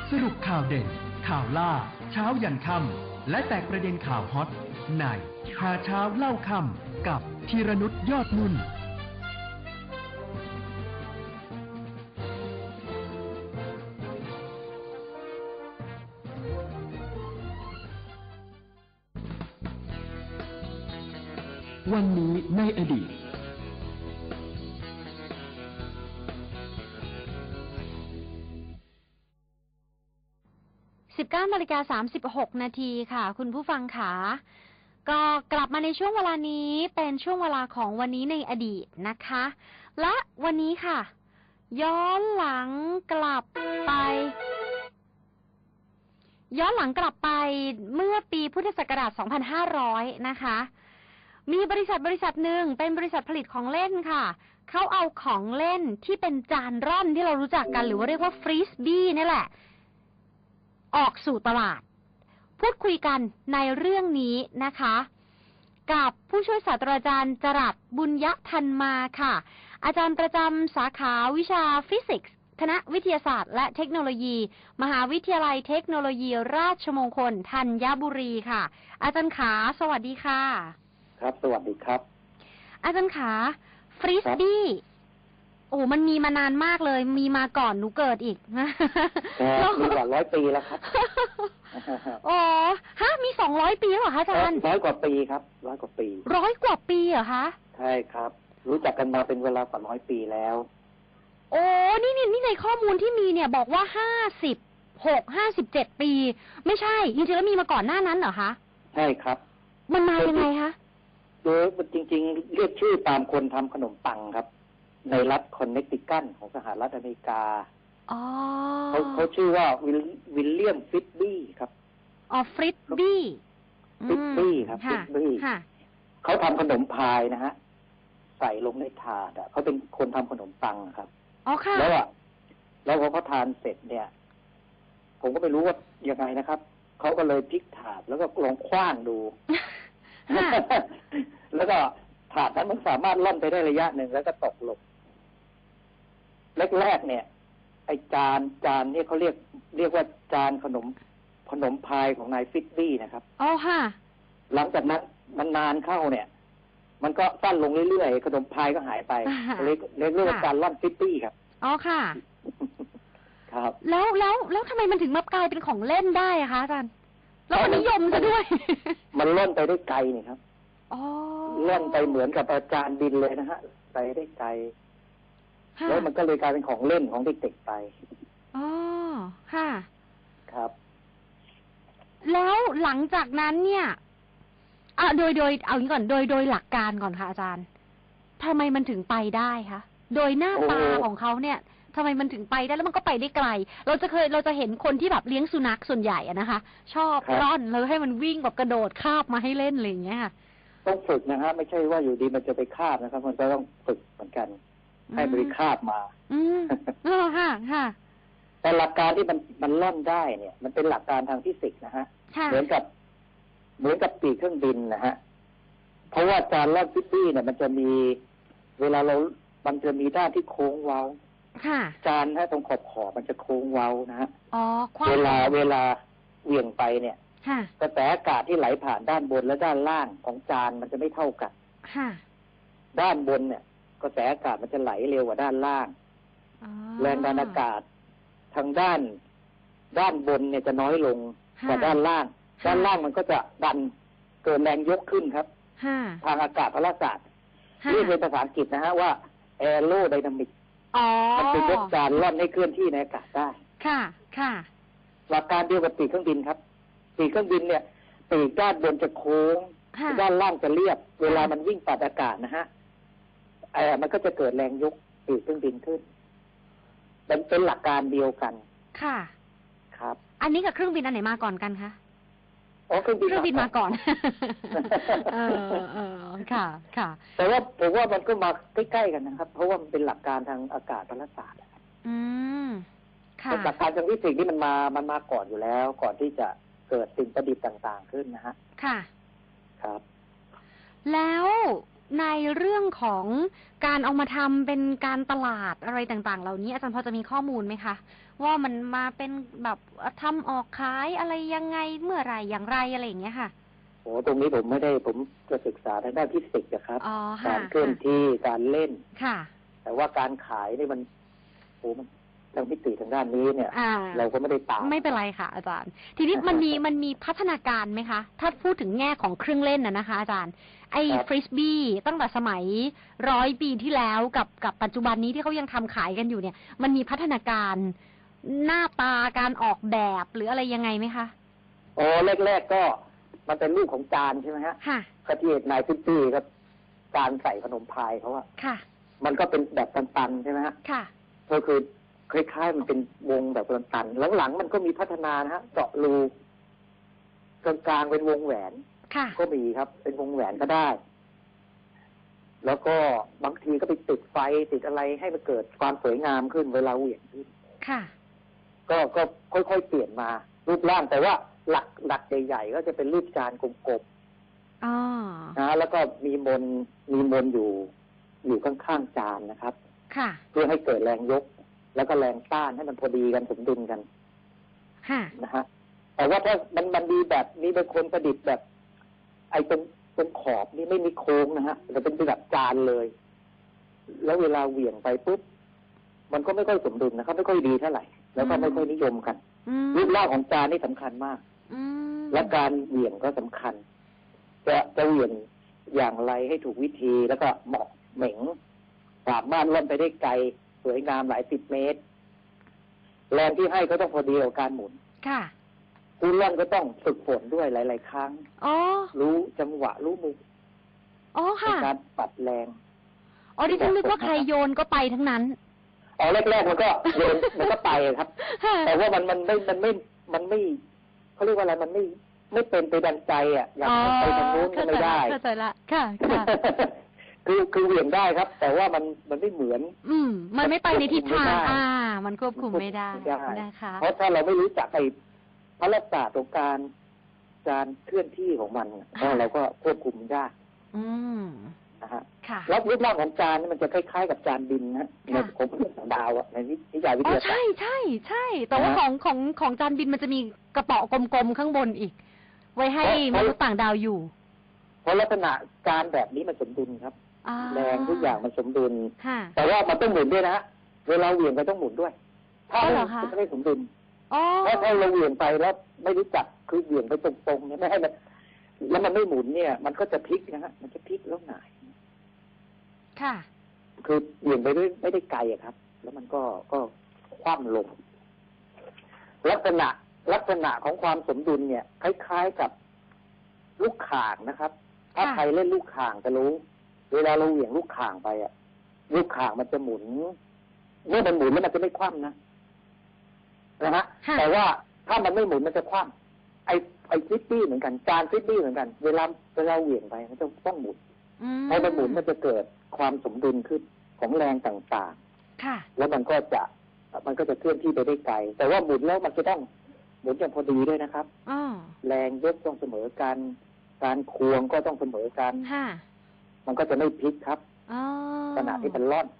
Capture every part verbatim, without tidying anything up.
สรุปข่าวเด่นข่าวล่าเช้ายันค่ำและแตกประเด็นข่าวฮอตในหาเช้าเล่าค่ำกับธีรนุชยอดนุ่นวันนี้ในอดีตสิบเก้านาฬิกาสามสิบหกนาทีค่ะคุณผู้ฟังขาก็กลับมาในช่วงเวลานี้เป็นช่วงเวลาของวันนี้ในอดีตนะคะและวันนี้ค่ะย้อนหลังกลับไปย้อนหลังกลับไปเมื่อปีพุทธศักราชสองพันห้าร้อยนะคะมีบริษัทบริษัทหนึ่งเป็นบริษัทผลิตของเล่นค่ะเขาเอาของเล่นที่เป็นจานร่อนที่เรารู้จักกันหรือว่าเรียกว่าฟรีสบี้นี่แหละออกสู่ตลาดพูดคุยกันในเรื่องนี้นะคะกับผู้ช่วยศาสตราจารย์จรัสบุญยธันมาค่ะอาจารย์ประจำสาขาวิชาฟิสิกส์คณะวิทยาศาสตร์และเทคโนโลยีมหาวิทยาลัยเทคโนโลยีราชมงคลธัญบุรีค่ะอาจารย์ขาสวัสดีค่ะครับสวัสดีครับอาจารย์ขาฟรีสบี้โอ้มันมีมานานมากเลยมีมาก่อนหนูเกิดอีกมีกว่าร้อยปีแล้วครับอ๋อฮะมีสองร้อยปีเหรอคะอาจารย์ร้อยกว่าปีครับร้อยกว่าปีร้อยกว่าปีเหรอคะใช่ครับรู้จักกันมาเป็นเวลากว่าร้อยปีแล้วโอ้นี่นี่นี่ในข้อมูลที่มีเนี่ยบอกว่าห้าสิบหกห้าสิบเจ็ดปีไม่ใช่จริงๆแล้วมีมาก่อนหน้านั้นเหรอคะใช่ครับมันมายังไงคะโดยจริงๆเรียกชื่อตามคนทำขนมปังครับในรัฐคอนเนตทิคัตของสหรัฐอเมริกาเขาเขาชื่อว่าวิลเลียมฟิตบี้ครับอ๋อฟิตบี้ฟิตบี้ครับฟิตบี้เขาทำขนมพายนะฮะใส่ลงในถาดอ่ะเขาเป็นคนทำขนมปังครับอ๋อค่ะแล้วอ่ะแล้วพอเขาทานเสร็จเนี่ยผมก็ไม่รู้ว่ายังไงนะครับเขาก็เลยพลิกถาดแล้วก็ลองคว้างดูแล้วก็ถาดนั้นมันสามารถล่อนไปได้ระยะหนึ่งแล้วก็ตกลงแรกๆเนี่ยไอจานจานนี่เขาเรียกเรียกว่าจานขนมขนมพายของนายฟิตบี้นะครับอ๋อค่ะหลังจากนั้นมันนานเข้าเนี่ยมันก็สั้นลงเรื่อยๆขนมพายก็หายไปเรียกเรียกว่าการล่อนฟิตบี้ครับอ๋อค่ะครับแล้วแล้วแล้วทำไมมันถึงมากลายเป็นของเล่นได้อะคะอาจารย์แล้วมันนิยมซะด้วยมันล่อนไปได้ไกลนี่ครับล่อนไปเหมือนกับอาจารย์บินเลยนะฮะไปได้ไกลแล้วมันก็เลยกลายเป็นของเล่นของเด็กๆไปอ๋อค่ะครับแล้วหลังจากนั้นเนี่ยอ่ะโดยโดยเอางี้ก่อนโดยโดยหลักการก่อนค่ะอาจารย์ทำไมมันถึงไปได้คะโดยหน้าตาของเขาเนี่ยทำไมมันถึงไปได้แล้วมันก็ไปได้ไกลเราจะเคยเราจะเห็นคนที่แบบเลี้ยงสุนัขส่วนใหญ่อะนะคะชอบร่อนแล้วให้มันวิ่งแบบกระโดดคาบมาให้เล่นอะไรอย่างเงี้ยค่ะต้องฝึกนะฮะไม่ใช่ว่าอยู่ดีมันจะไปคาบนะครับมันก็ต้องฝึกเหมือนกันให้บริคาบมาอืมอ๋อค่ะค่ะแต่หลักการที่มันมันล่อนได้เนี่ยมันเป็นหลักการทางฟิสิกส์นะฮะเหมือนกับเหมือนกับปีกเครื่องบินนะฮะเพราะว่าจานล่อนฟิตบี้เนี่ยมันจะมีเวลาเรามันจะมีด้านที่โค้งเว้าจานฮะตรงขอบขอบมันจะโค้งเว้านะฮะเวลาเวลาเหวี่ยงไปเนี่ยกระแสอากาศที่ไหลผ่านด้านบนและด้านล่างของจานมันจะไม่เท่ากันด้านบนเนี่ยกระแสอากาศมันจะไหลเร็วกว่าด้านล่างแรงดันอากาศทางด้านด้านบนเนี่ยจะน้อยลงกว่าด้านล่างด้านล่างมันก็จะดันเกิดแรงยกขึ้นครับทางอากาศพละศาสตร์เรียกเป็นภาษาอังกฤษนะฮะว่าแอโรไดนามิกมันเป็นยกจานล่อนให้เคลื่อนที่ในอากาศได้ค่ะค่ะหลักการเดียวกับปีกเครื่องบินครับปีกเครื่องบินเนี่ยปีกด้านบนจะโค้งด้านล่างจะเรียบเวลามันวิ่งตัดอากาศนะฮะเออมันก็จะเกิดแรงยกปีกเครื่องบินขึ้นเป็นเป็นหลักการเดียวกันค่ะครับอันนี้กับเครื่องบินอันไหนมาก่อนกันคะอ๋อเครื่องบินเครื่องบินมาก่อนเออเออค่ะค่ะแต่ว่าผมว่ามันก็มาใกล้ๆกันนะครับเพราะว่ามันเป็นหลักการทางอากาศพละศาสตร์อืมค่ะหลักการทางฟิสิกส์นี่มันมามันมาก่อนอยู่แล้วก่อนที่จะเกิดสิ่งประดิษฐ์ต่างๆขึ้นนะฮะค่ะครับแล้วในเรื่องของการเอามาทำเป็นการตลาดอะไรต่างๆเหล่านี้อาจารย์พอจะมีข้อมูลไหมคะว่ามันมาเป็นแบบทำออกขายอะไรยังไงเมื่อไรอย่างไรอะไรอย่างเงี้ยค่ะโอ้ตรงนี้ผมไม่ได้ผมจะศึกษาทางด้านฟิสิกส์นะครับการเคลื่อนที่การเล่นค่ะแต่ว่าการขายนี่มันโอ้มันทางมิติทางด้านนี้เนี่ยเราก็ไม่ได้ตามไม่เป็นไรค่ะอาจารย์ทีนี้มันมีมันมีพัฒนาการไหมคะถ้าพูดถึงแง่ของเครื่องเล่นน่ะนะคะอาจารย์ไอ้ฟริสบี้ตั้งแต่สมัยร้อยปีที่แล้วกับกับปัจจุบันนี้ที่เขายังทำขายกันอยู่เนี่ยมันมีพัฒนาการหน้าตาการออกแบบหรืออะไรยังไงไหมคะโอ้แรกๆก็มันเป็นรูปของจานใช่ไหมฮะค่ะกระเทียมนายฟิสบี้ครับจานใส่ขนมพายเขาอะค่ะมันก็เป็นแบบตันๆใช่ไหมฮะค่ะก็คือคล้ายๆมันเป็นวงแบบตันๆแล้วหลังมันก็มีพัฒนานะฮะเจาะรูกลางๆเป็นวงแหวนก็มีครับเป็นวงแหวนก็ได้แล้วก็บางทีก็ไปติดไฟติดอะไรให้มันเกิดความสวยงามขึ้นเวลาเหวี่ยงขึ้นค่ะก็ก็ค่อยๆเปลี่ยนมารูปร่างแต่ว่าหลักหลักใหญ่ๆก็จะเป็นรูปจานกลมๆอ๋อนะแล้วก็มีมนมีมนอยู่อยู่ข้างๆจานนะครับค่ะเพื่อให้เกิดแรงยกแล้วก็แรงต้านให้มันพอดีกันสมดุลกันค่ะนะฮะแต่ว่าถ้ามันมันดีแบบนี้บางคนประดิษฐ์แบบ ไอ้ตรงตรงขอบนี่ไม่มีโค้งนะฮะแต่เป็นแบบจานเลยแล้วเวลาเหวี่ยงไปปุ๊บมันก็ไม่ค่อยสมดุลนะครับไม่ค่อยดีเท่าไหร่แล้วก็ไม่ค่อยนิยมกันรูปร่างของจานนี่สำคัญมากและการเหวี่ยงก็สำคัญจะจะเหวี่ยงอย่างไรให้ถูกวิธีแล้วก็เหมาะเหม่งสามารถล่อนไปได้ไกลสวยงามหลายสิบเมตรแรงที่ให้ก็ต้องพอดีกับการหมุนค่ะผู้ล่อนก็ต้องฝึกฝนด้วยหลายๆครั้งอ๋อรู้จังหวะรู้มุมอ๋อค่ะการปัดแรงอ๋อดิฉันนึกว่าใครโยนก็ไปทั้งนั้นอ๋อแรกๆมันก็โยนมันก็ไปครับแต่ว่ามันมันไม่มันไม่มันไม่เขาเรียกว่าอะไรมันไม่ไม่เป็นไปดังใจอ่ะอยากไปทางนู้นก็ไม่ได้เข้าใจละค่ะค่ะคือคือเหวี่ยงได้ครับแต่ว่ามันมันไม่เหมือนอืมมันไม่ไปในทิศทางอ่ามันควบคุมไม่ได้นะคะเพราะถ้าเราไม่รู้จักไอ้พระศาสตร์ของการการเคลื่อนที่ของมันเราก็ควบคุมได้อืมนะฮะแล้วรูปร่างของจานนี่มันจะคล้ายๆกับจานบินนะในผมเรื่องดาวอ่ะในนิยายวิทยาศาสตร์ใช่ใช่ใช่แต่ว่าของของของจานบินมันจะมีกระเป๋ากลมๆข้างบนอีกไว้ให้มนุษย์ต่างดาวอยู่เพราะลักษณะจานแบบนี้มันสมดุลครับแรงทุกอย่างมันสมดุลแต่ว่ามันต้องหมุนด้วยนะเวลาเหวี่ยงก็ต้องหมุนด้วยถ้ามันไม่สมดุลเพราะถ้าเราเหวี่ยงไปแล้วไม่รู้จักคือเหวี่ยงไปตรงๆเนี่ยไม่ให้มันแล้วมันไม่หมุนเนี่ยมันก็จะพลิกนะฮะมันจะพลิกแล้วหงายค่ะคือเหวี่ยงไปด้วยไม่ได้ไกลอะครับแล้วมันก็ก็คว่ำลงลักษณะลักษณะของความสมดุลเนี่ยคล้ายๆกับลูกข่างนะครับถ้าใครเล่นลูกข่างจะรู้เวลาเราเหวี่ยงลูกข่างไปอะลูกข่างมันจะหมุนเมื่อมันหมุนแล้วมันจะไม่คว่ำนะนะฮะแต่ว่าถ้ามันไม่หมุนมันจะคว่ำไอ้ไอ้ฟิตตี้เหมือนกันจานฟิตตี้เหมือนกันเวลาเวลาเหวี่ยงไปมันจะต้องหมุนพอมันหมุนมันจะเกิดความสมดุลขึ้นของแรงต่างๆแล้วมันก็จะมันก็จะเคลื่อนที่ไปได้ไกลแต่ว่าหมุนแล้วมันจะต้องหมุนอย่างพอดีด้วยนะครับแรงยกต้องเสมอกันการควงก็ต้องเสมอกันมันก็จะไม่พลิกครับขณะที่มันล่อน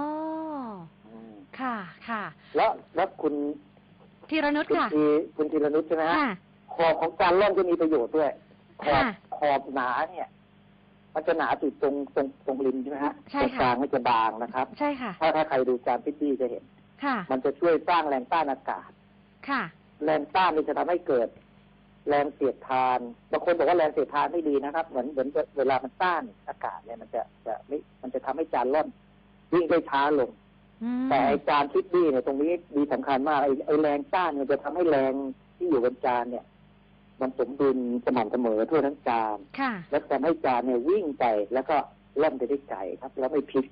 ค่ะค่ะแล้วแล้วคุณธีรนุชค่ะคุณธีรนุชใช่ไหมฮะขอบของการล่อนจะมีประโยชน์ด้วยขอบขอบหนาเนี่ยมันจะหนาจุดตรงตรงตรงริมใช่ไหมฮะตรงกลางมันจะบางนะครับใช่ค่ะถ้าถ้าใครดูจานพิตตี้จะเห็นค่ะมันจะช่วยสร้างแรงต้านอากาศค่ะแรงต้านนี่จะทำให้เกิดแรงเสียดทานบางคนบอกว่าแรงเสียดทานไม่ดีนะครับเหมือนเหมือนเวลามันต้านอากาศเนี่ยมันจะจะไม่มันจะทำให้จานล่อนวิ่งได้ช้าลงแต่ไอจานฟิตตี้เนี่ยตรงนี้ดีสำคัญมากไอไอแรงต้านมันจะทำให้แรงที่อยู่บนจานเนี่ยมันสมดุลสม่ำเสมอทั่วทั้งจานแล้วทำให้จานเนี่ยวิ่งไปแล้วก็ล่อนไปได้ไกลครับแล้วไม่พลิก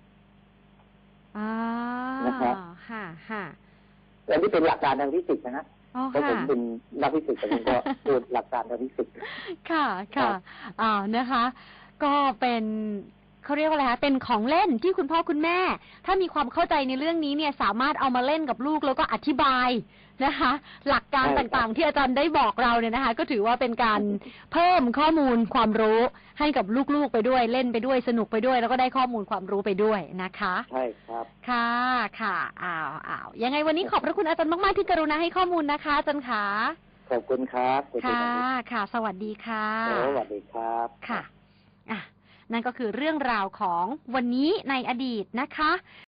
นะครับค่ะค่ะอันนี้เป็นหลักการทางฟิสิกส์นะฮะเพราะผมเป็นนักฟิสิกส์แต่ผมก็พูดหลักการทางฟิสิกส์ค่ะค่ะอ่านะคะก็เป็นเขาเรียกว่าอะไรคะเป็นของเล่นที่คุณพ่อคุณแม่ถ้ามีความเข้าใจในเรื่องนี้เนี่ยสามารถเอามาเล่นกับลูกแล้วก็อธิบายนะคะ หลักการต่างๆที่อาจารย์ได้บอกเราเนี่ยนะคะก็ถือว่าเป็นการเพิ่มข้อมูลความรู้ให้กับลูกๆไปด้วยเล่นไปด้วยสนุกไปด้วยแล้วก็ได้ข้อมูลความรู้ไปด้วยนะคะใช่ครับค่ะค่ะอ้าวอ้าวยังไงวันนี้ขอบพระคุณอาจารย์มากๆที่กรุณาให้ข้อมูลนะคะอาจารย์ขาขอบคุณครับค่ะค่ะสวัสดีค่ะสวัสดีครับค่ะอ่ะนั่นก็คือเรื่องราวของวันนี้ในอดีตนะคะ